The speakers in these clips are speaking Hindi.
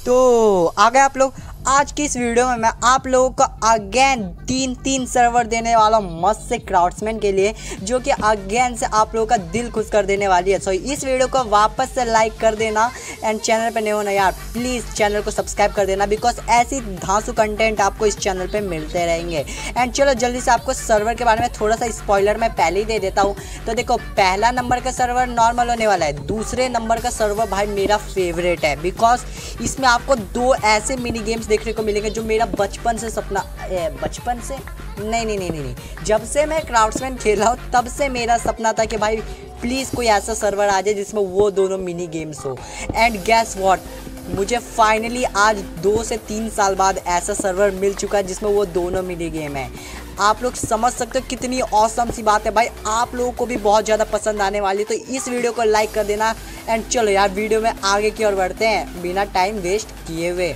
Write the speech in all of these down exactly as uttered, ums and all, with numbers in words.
तो आ गए आप लोग। आज की इस वीडियो में मैं आप लोगों को अगेन तीन तीन सर्वर देने वाला हूँ मस्त से क्राफ्ट्समैन के लिए, जो कि अगेन से आप लोगों का दिल खुश कर देने वाली है। सो इस वीडियो को वापस से लाइक कर देना एंड चैनल पे नहीं होना यार प्लीज़ चैनल को सब्सक्राइब कर देना, बिकॉज ऐसी धांसू कंटेंट आपको इस चैनल पे मिलते रहेंगे। एंड चलो जल्दी से आपको सर्वर के बारे में थोड़ा सा स्पॉइलर मैं पहले ही दे देता हूँ। तो देखो, पहला नंबर का सर्वर नॉर्मल होने वाला है, दूसरे नंबर का सर्वर भाई मेरा फेवरेट है, बिकॉज इसमें आपको दो ऐसे मिनी गेम्स देखने को मिलेंगे जो मेरा बचपन से सपना बचपन से नहीं नहीं नहीं नहीं नहीं जब से मैं क्राफ्ट्समैन खेल रहा हूँ तब से मेरा सपना था कि भाई प्लीज़ कोई ऐसा सर्वर आ जाए जिसमें वो दोनों मिनी गेम्स हो। एंड गैस व्हाट, मुझे फाइनली आज दो से तीन साल बाद ऐसा सर्वर मिल चुका है जिसमें वो दोनों मिनी गेम है। आप लोग समझ सकते हो कितनी औसम सी बात है भाई, आप लोगों को भी बहुत ज़्यादा पसंद आने वाली है। तो इस वीडियो को लाइक कर देना। एंड चलो यार वीडियो में आगे की ओर बढ़ते हैं बिना टाइम वेस्ट किए हुए।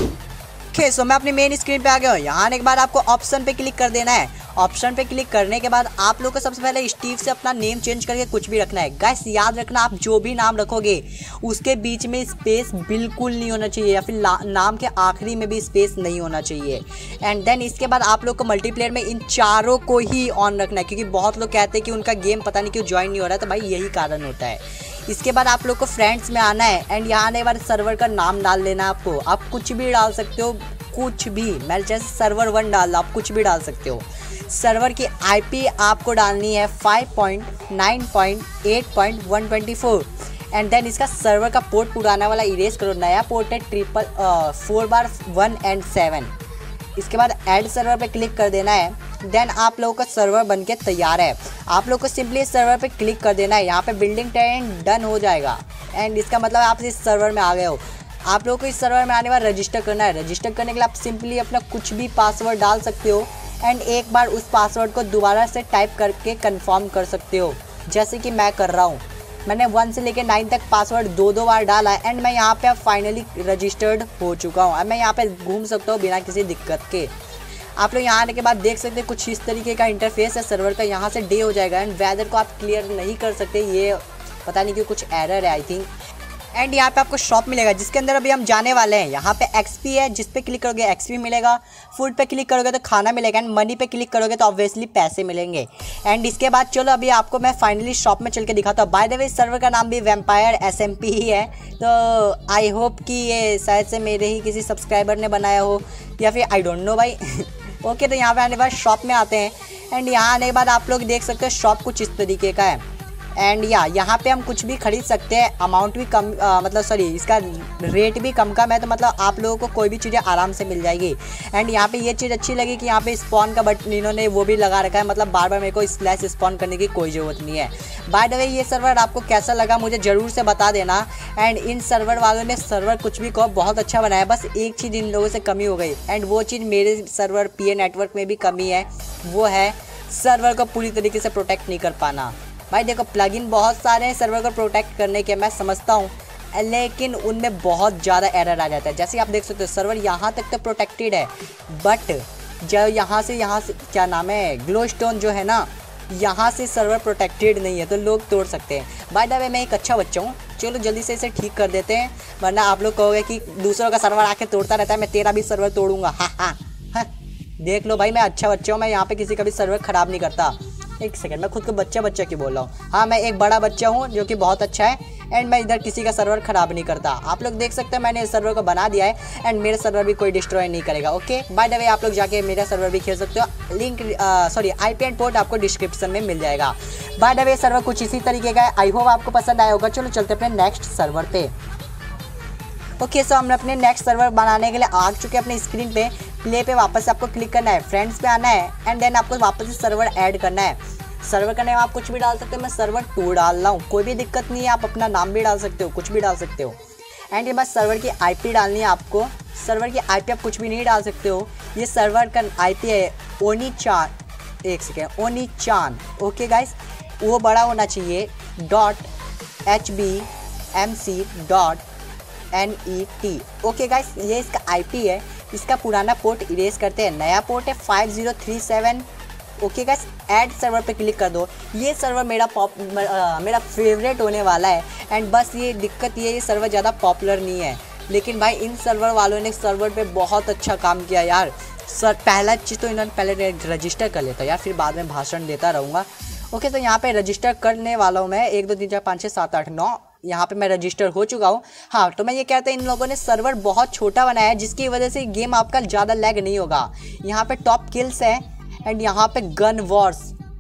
ओके सो मैं अपनी मेन स्क्रीन पे आ गया हूँ। यहाँ आने के बाद आपको ऑप्शन पे क्लिक कर देना है। ऑप्शन पे क्लिक करने के बाद आप लोग को सबसे पहले स्टीव से अपना नेम चेंज करके कुछ भी रखना है। गाइस याद रखना, आप जो भी नाम रखोगे उसके बीच में स्पेस बिल्कुल नहीं होना चाहिए, या फिर नाम के आखिरी में भी स्पेस नहीं होना चाहिए। एंड देन इसके बाद आप लोग को मल्टीप्लेयर में इन चारों को ही ऑन रखना है, क्योंकि बहुत लोग कहते हैं कि उनका गेम पता नहीं क्यों ज्वाइन नहीं हो रहा है, तो भाई यही कारण होता है। इसके बाद आप लोग को फ्रेंड्स में आना है एंड यहाँ आने के बाद सर्वर का नाम डाल लेना है आपको। आप कुछ भी डाल सकते हो, कुछ भी, मैं जैसे सर्वर वन डाल, आप कुछ भी डाल सकते हो। सर्वर की आईपी आपको डालनी है five point nine point eight point one twenty four. And then इसका सर्वर का पोर्ट पुराना वाला इरेज करो, नया पोर्ट है ट्रिपल फोर बार वन एंड सेवन। इसके बाद ऐड सर्वर पे क्लिक कर देना है। देन आप लोगों का सर्वर बनके तैयार है। आप लोग को सिंपली इस सर्वर पे क्लिक कर देना है। यहाँ पे बिल्डिंग टेन डन हो जाएगा एंड इसका मतलब आप इस सर्वर में आ गए हो। आप लोगों को इस सर्वर में आने बाद रजिस्टर करना है। रजिस्टर करने के लिए आप सिंपली अपना कुछ भी पासवर्ड डाल सकते हो एंड एक बार उस पासवर्ड को दोबारा से टाइप करके कंफर्म कर सकते हो, जैसे कि मैं कर रहा हूँ। मैंने वन से लेकर नाइन तक पासवर्ड दो दो बार डाला है एंड मैं यहाँ पे अब फाइनली रजिस्टर्ड हो चुका हूँ। अब मैं यहाँ पे घूम सकता हूँ बिना किसी दिक्कत के। आप लोग यहाँ आने के बाद देख सकते हैं कुछ इस तरीके का इंटरफेस है सर्वर का। यहाँ से डे हो जाएगा एंड वेदर को आप क्लियर नहीं कर सकते, ये पता नहीं क्यों कुछ एरर है आई थिंक। एंड यहाँ पे आपको शॉप मिलेगा जिसके अंदर अभी हम जाने वाले हैं। यहाँ पे एक्सपी है, जिस पे क्लिक करोगे एक्सपी मिलेगा। फूड पे क्लिक करोगे तो खाना मिलेगा एंड मनी पे क्लिक करोगे तो ऑब्वियसली पैसे मिलेंगे। एंड इसके बाद चलो अभी आपको मैं फाइनली शॉप में चल के दिखाता हूँ। बाय द वे सर्वर का नाम भी वैम्पायर एसएमपी ही है, तो आई होप कि ये शायद से मेरे ही किसी सब्सक्राइबर ने बनाया हो या फिर आई डोंट नो भाई। ओके तो यहाँ पे आने के बाद शॉप में आते हैं एंड यहाँ आने के बाद आप लोग देख सकते हो शॉप कुछ इस तरीके का है। एंड या यहाँ पे हम कुछ भी खरीद सकते हैं, अमाउंट भी कम आ, मतलब सॉरी इसका रेट भी कम कम है, तो मतलब आप लोगों को कोई भी चीज़ें आराम से मिल जाएगी। एंड यहाँ पे ये चीज़ अच्छी लगी कि यहाँ पे स्पॉन का बटन इन्होंने वो भी लगा रखा है, मतलब बार बार मेरे को स्लैश स्पॉन करने की कोई ज़रूरत नहीं है। बाय द वे ये सर्वर आपको कैसा लगा मुझे ज़रूर से बता देना। एंड इन सर्वर वालों ने सर्वर कुछ भी कहो बहुत अच्छा बनाया, बस एक चीज़ इन लोगों से कमी हो गई एंड वो चीज़ मेरे सर्वर पी ए नेटवर्क में भी कमी है, वो है सर्वर को पूरी तरीके से प्रोटेक्ट नहीं कर पाना। भाई देखो प्लगइन बहुत सारे हैं सर्वर को प्रोटेक्ट करने के, मैं समझता हूँ, लेकिन उनमें बहुत ज़्यादा एरर आ जाता है। जैसे आप देख सकते हो सर्वर यहाँ तक तो प्रोटेक्टेड है, बट जब यहाँ से यहाँ से क्या नाम है ग्लो स्टोन जो है ना, यहाँ से सर्वर प्रोटेक्टेड नहीं है तो लोग तोड़ सकते हैं। बाय द वे मैं एक अच्छा बच्चा हूँ, चलो जल्दी से इसे ठीक कर देते हैं, वरना आप लोग कहोगे कि दूसरों का सर्वर आके तोड़ता रहता है, मैं तेरा भी सर्वर तोड़ूंगा। हाँ हाँ हाँ देख लो भाई मैं अच्छा बच्चा हूँ, मैं यहाँ पे किसी का भी सर्वर ख़राब नहीं करता। एक सेकंड, मैं खुद को बच्चा बच्चा क्यों बोल रहा हूँ? हाँ मैं एक बड़ा बच्चा हूँ जो कि बहुत अच्छा है एंड मैं इधर किसी का सर्वर ख़राब नहीं करता। आप लोग देख सकते हैं मैंने इस सर्वर को बना दिया है एंड मेरा सर्वर भी कोई डिस्ट्रॉय नहीं करेगा। ओके बाय द वे आप लोग जाके मेरा सर्वर भी खेल सकते हो, link sorry IP and port आपको डिस्क्रिप्शन में मिल जाएगा। बाय द वे सर्वर कुछ इसी तरीके का है, आई होप आपको पसंद आया होगा। चलो चलते अपने नेक्स्ट सर्वर पे। ओके सो हम अपने नेक्स्ट सर्वर बनाने के लिए आ चुके हैं अपने स्क्रीन पे। प्ले पे वापस आपको क्लिक करना है, फ्रेंड्स पे आना है एंड देन आपको वापस से सर्वर ऐड करना है। सर्वर का नेम आप कुछ भी डाल सकते हो, मैं सर्वर टू डाल रहा हूँ, कोई भी दिक्कत नहीं है, आप अपना नाम भी डाल सकते हो, कुछ भी डाल सकते हो। एंड ये बस सर्वर की आईपी डालनी है आपको। सर्वर की आईपी आप कुछ भी नहीं डाल सकते हो, ये सर्वर का आईपी है ओनी चान, एक सेकेंड ओनी चान। ओके गाइस वो बड़ा होना चाहिए dot H B M C dot N E T. Okay guys ये इसका आईपी है। इसका पुराना पोर्ट इरेज करते हैं, नया पोर्ट है five zero three seven. Okay guys add server पे क्लिक कर दो। ये सर्वर मेरा पॉप मेरा फेवरेट होने वाला है एंड बस ये दिक्कत ये ये सर्वर ज़्यादा पॉपुलर नहीं है, लेकिन भाई इन सर्वर वालों ने सर्वर पे बहुत अच्छा काम किया यार। सर पहला चीज़ तो इन्होंने पहले रजिस्टर कर लेता यार, फिर बाद में भाषण देता रहूँगा। ओके तो यहाँ पे रजिस्टर करने वाला हूँ मैं, एक दो तीन चार पाँच छः सात आठ नौ, यहाँ पे मैं रजिस्टर हो चुका हूँ। हाँ तो मैं ये कहता हूँ इन लोगों ने सर्वर बहुत छोटा बनाया है, जिसकी वजह से गेम आपका ज़्यादा लैग नहीं होगा। यहाँ पे टॉप किल्स है एंड यहाँ पे gun wars,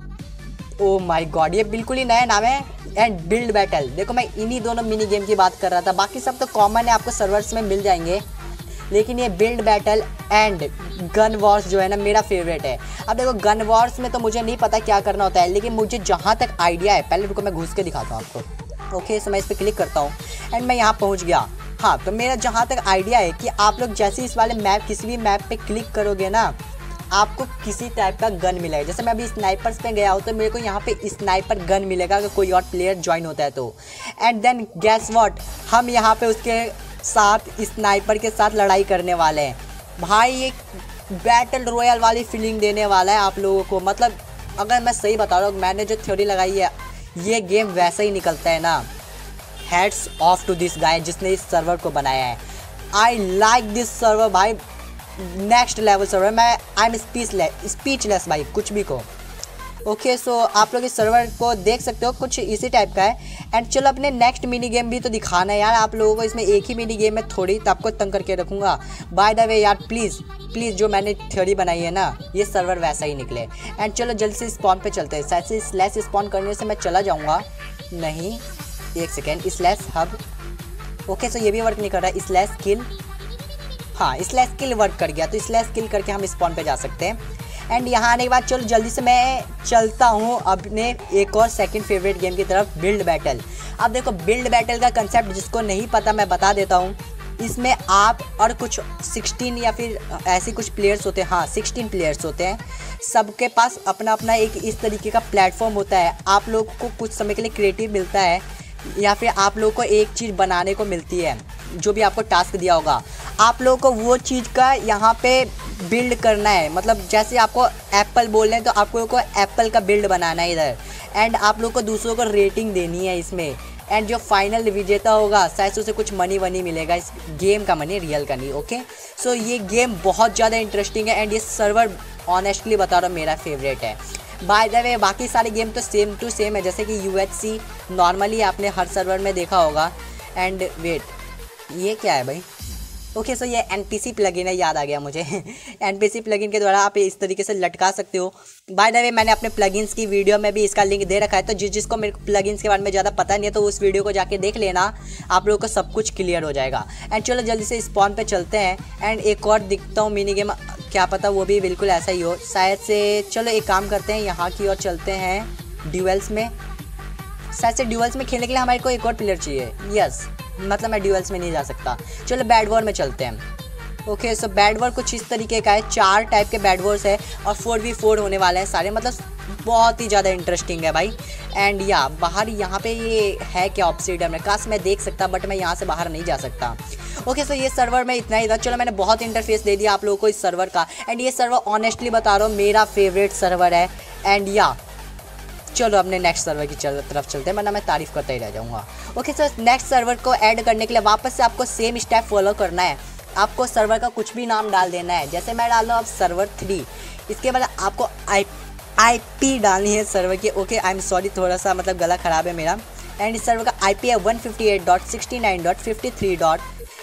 oh my God ये बिल्कुल ही नया नाम है, एंड बिल्ड बैटल। देखो मैं इन्हीं दोनों मिनी गेम की बात कर रहा था, बाकी सब तो कॉमन है, आपको सर्वर्स में मिल जाएंगे, लेकिन ये build battle and gun wars जो है ना मेरा फेवरेट है। अब देखो गन वॉर्स में तो मुझे नहीं पता क्या करना होता है, लेकिन मुझे जहाँ तक आइडिया है, पहले रुको मैं घुस के दिखाता हूँ आपको। ओके सो मैं इस पर क्लिक करता हूँ एंड मैं यहाँ पहुँच गया। हाँ तो मेरा जहाँ तक आइडिया है कि आप लोग जैसे इस वाले मैप किसी भी मैप पे क्लिक करोगे ना, आपको किसी टाइप का गन मिलेगा। जैसे मैं अभी स्नाइपर्स पे गया हूँ तो मेरे को यहाँ पे स्नाइपर गन मिलेगा अगर कोई और प्लेयर ज्वाइन होता है तो। एंड देन गैस व्हाट, हम यहाँ पे उसके साथ स्नाइपर के साथ लड़ाई करने वाले हैं। भाई एक बैटल रॉयल वाली फीलिंग देने वाला है आप लोगों को। मतलब अगर मैं सही बता रहा हूँ, मैंने जो थ्योरी लगाई है ये गेम वैसा ही निकलता है ना। Hats off to this guy जिसने इस सर्वर को बनाया है। आई लाइक दिस सर्वर भाई, नेक्स्ट लेवल सर्वर। मैं आई एम स्पीचलेस स्पीचलेस भाई कुछ भी को। ओके सो आप लोग इस सर्वर को देख सकते हो, कुछ इसी टाइप का है। एंड चलो अपने नेक्स्ट मिनी गेम भी तो दिखाना है यार आप लोगों को। इसमें एक ही मिनी गेम है थोड़ी, तो आपको तंग करके रखूँगा। बाय द वे यार प्लीज़ प्लीज़ जो मैंने थ्योरी बनाई है ना, ये सर्वर वैसा ही निकले। एंड चलो जल्दी से स्पॉन पे चलते हैं। शायद से स्लैश स्पॉन करने से मैं चला जाऊँगा, नहीं एक second, slash hub. Okay so ये भी वर्क नहीं कर रहा है। स्लैश किल, हाँ स्लैश किल वर्क कर गया, तो स्लैश किल करके हम स्पॉन पे जा सकते हैं। एंड यहाँ आने के बाद चलो जल्दी से मैं चलता हूँ अपने एक और सेकंड फेवरेट गेम की तरफ, बिल्ड बैटल। अब देखो बिल्ड बैटल का कंसेप्ट जिसको नहीं पता मैं बता देता हूँ। इसमें आप और कुछ सोलह या फिर ऐसे कुछ प्लेयर्स होते हैं, हाँ सोलह प्लेयर्स होते हैं। सबके पास अपना अपना एक इस तरीके का प्लेटफॉर्म होता है। आप लोगों को कुछ समय के लिए क्रिएटिव मिलता है, या फिर आप लोगों को एक चीज़ बनाने को मिलती है, जो भी आपको टास्क दिया होगा। आप लोगों को वो चीज़ का यहाँ पे बिल्ड करना है। मतलब जैसे आपको एप्पल बोल रहे हैं तो आप लोगों को एप्पल का बिल्ड बनाना है इधर। एंड आप लोगों को दूसरों को रेटिंग देनी है इसमें। एंड जो फाइनल विजेता होगा शायद उसे कुछ मनी वनी मिलेगा, इस गेम का मनी, रियल का नहीं। ओके सो ये गेम बहुत ज़्यादा इंटरेस्टिंग है एंड ये सर्वर ऑनेस्टली बता रहा हूँ मेरा फेवरेट है। बाय द वे बाकी सारे गेम तो सेम टू सेम है, जैसे कि यू एच सी नॉर्मली आपने हर सर्वर में देखा होगा। एंड वेट ये क्या है भाई? ओके सो ये एन पी सी प्लगइन है, याद आ गया मुझे। एन पी सी प्लगइन के द्वारा आप इस तरीके से लटका सकते हो। बाय द वे मैंने अपने प्लगइन्स की वीडियो में भी इसका लिंक दे रखा है, तो जिस जिसको मेरे प्लगइन्स के बारे में ज़्यादा पता नहीं है तो उस वीडियो को जाके देख लेना, आप लोगों को सब कुछ क्लियर हो जाएगा। एंड चलो जल्दी से स्पॉन पे चलते हैं। एंड एक और दिखता हूँ मिनी गेम, क्या पता वो भी बिल्कुल ऐसा ही हो शायद से। चलो एक काम करते हैं, यहाँ की ओर चलते हैं ड्यूएल्स में। शायद से ड्यूएल्स में खेलने के लिए हमारे को एक और प्लेयर चाहिए। यस मतलब मैं ड्यूएल्स में नहीं जा सकता। चलो बैड वॉर में चलते हैं। ओके सो बैड वॉर कुछ इस तरीके का है, चार टाइप के बैड वॉर्स है और फोर वी फोर होने वाले हैं सारे। मतलब बहुत ही ज़्यादा इंटरेस्टिंग है भाई। एंड या बाहर यहाँ पे ये है क्या ऑब्सीडियन में, काश मैं देख सकता, बट मैं यहाँ से बाहर नहीं जा सकता। ओके सो ये सर्वर में इतना ही था। चलो मैंने बहुत इंटरफेस दे दिया आप लोगों को इस सर्वर का। एंड ये सर्वर ऑनेस्टली बता रहा हूँ मेरा फेवरेट सर्वर है। एंड या चलो अपने नेक्स्ट सर्वर की चल, तरफ चलते हैं, वरना मैं तारीफ करता ही रह जाऊँगा। ओके सर नेक्स्ट सर्वर को ऐड करने के लिए वापस से आपको सेम स्टेप फॉलो करना है। आपको सर्वर का कुछ भी नाम डाल देना है, जैसे मैं डाल रहा हूँ अब सर्वर थ्री। इसके बाद आपको आई आई पी डालनी है सर्वर की। ओके आई एम सॉरी थोड़ा सा मतलब गला ख़राब है मेरा। एंड इस सर्वर का आई पी है one fifty eight dot sixty nine dot fifty three dot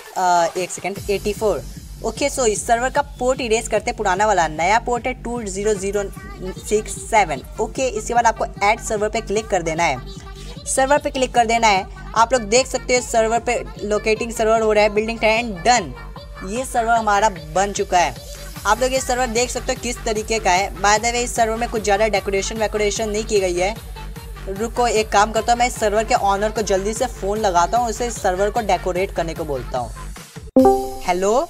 एक second eighty four. Okay so इस सर्वर का पोर्ट इरेज करते हैं, पुराना वाला, नया पोर्ट है two zero zero six seven. Okay इसके बाद आपको ऐड सर्वर पे क्लिक कर देना है। सर्वर पे क्लिक कर देना है। आप लोग देख सकते हो सर्वर पे लोकेटिंग सर्वर हो रहा है, बिल्डिंग एंड डन। ये सर्वर हमारा बन चुका है। आप लोग ये सर्वर देख सकते हो किस तरीके का है। बाय द वे इस सर्वर में कुछ ज़्यादा डेकोरेशन वेकोरेशन नहीं की गई है। रुको एक काम करता हूँ, मैं इस सर्वर के ऑनर को जल्दी से फ़ोन लगाता हूँ, उसे इस सर्वर को डेकोरेट करने को बोलता हूँ। हेलो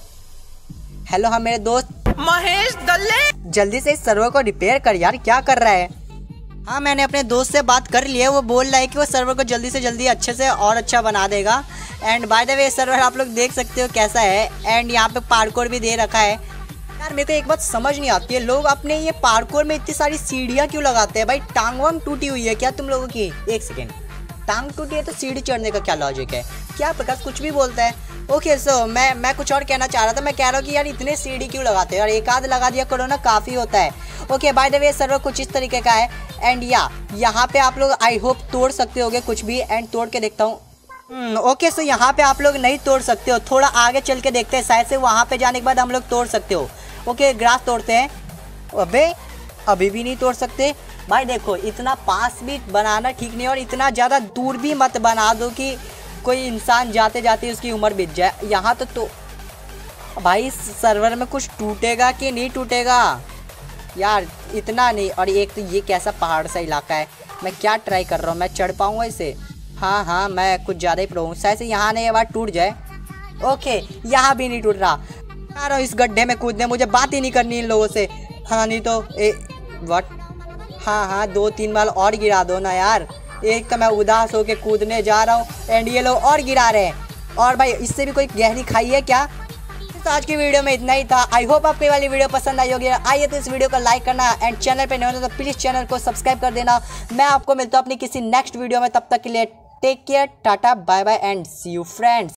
हेलो हाँ मेरे दोस्त महेश दल्ले, जल्दी से इस सर्वर को रिपेयर कर यार, क्या कर रहा है? हाँ मैंने अपने दोस्त से बात कर ली है, वो बोल रहा है कि वो सर्वर को जल्दी से जल्दी अच्छे से और अच्छा बना देगा। And by the way server आप लोग देख सकते हो कैसा है। एंड यहाँ पे पार्कोर भी दे रखा है। यार मेरे को एक बात समझ नहीं आती है, लोग अपने ये पार्कोर में इतनी सारी सीढ़ियाँ क्यों लगाते हैं भाई? टांग वांग टूटी हुई है क्या तुम लोगों की? एक सेकेंड, टांग टूटी है तो सीढ़ी चढ़ने का क्या लॉजिक है? क्या प्रकाश कुछ भी बोलता है। ओके सो मैं मैं कुछ और कहना चाह रहा था। मैं कह रहा हूँ कि यार इतने सीढ़ी क्यों लगाते हो यार, एक आध लगा दिया करो ना, काफ़ी होता है। Okay by the way server कुछ इस तरीके का है। एंड या यहाँ पे आप लोग आई होप तोड़ सकते होगे कुछ भी। एंड तोड़ के देखता हूँ। ओके सो यहाँ पे आप लोग नहीं तोड़ सकते हो, थोड़ा आगे चल के देखते हैं, शायद से वहाँ पे जाने के बाद हम लोग तोड़ सकते हो। ओके ग्रास तोड़ते हैं। अबे अभी भी नहीं तोड़ सकते भाई। देखो इतना पास भी बनाना ठीक नहीं, और इतना ज़्यादा दूर भी मत बना दो कि कोई इंसान जाते जाते उसकी उम्र बीत जाए। यहाँ तो तो भाई सर्वर में कुछ टूटेगा कि नहीं टूटेगा यार, इतना नहीं। और एक तो ये कैसा पहाड़ सा इलाका है, मैं क्या ट्राई कर रहा हूँ, मैं चढ़ पाऊँगा इसे? हाँ हाँ मैं कुछ ज़्यादा ही प्रो हूँ, शायद से यहाँ नहीं, ये बात टूट जाए। ओके यहाँ भी नहीं टूट रहा। आ रहा हूँ इस गड्ढे में कूदने, मुझे बात ही नहीं करनी इन लोगों से। हाँ नहीं तो ए व्हाट, हाँ हाँ दो तीन बार और गिरा दो ना यार। एक तो मैं उदास होके कूदने जा रहा हूँ एंड ये लोग और गिरा रहे हैं। और भाई इससे भी कोई गहरी खाई है क्या? तो आज की वीडियो में इतना ही था। आई होप आपको ये वाली वीडियो पसंद आई होगी। आइए तो इस वीडियो को लाइक करना एंड चैनल पे नए हो तो प्लीज़ चैनल को सब्सक्राइब कर देना। मैं आपको मिलता हूँ अपनी किसी नेक्स्ट वीडियो में, तब तक के लिए take care, tata bye bye and see you friends.